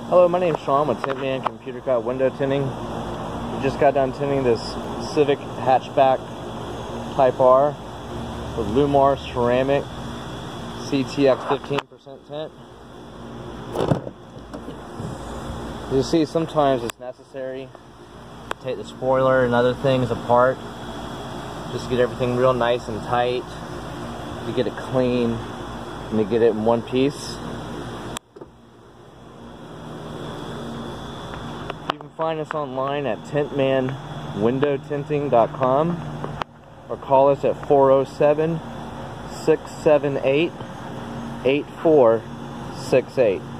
Hello, my name's Sean with Tint Computer Cut Window Tinting. We just got done tinting this Civic Hatchback Type R with Lumar Ceramic CTX 15% tint. You see, sometimes it's necessary to take the spoiler and other things apart just to get everything real nice and tight, to get it clean, and to get it in one piece. You can find us online at tintmanwindowtinting.com or call us at 407-678-8468.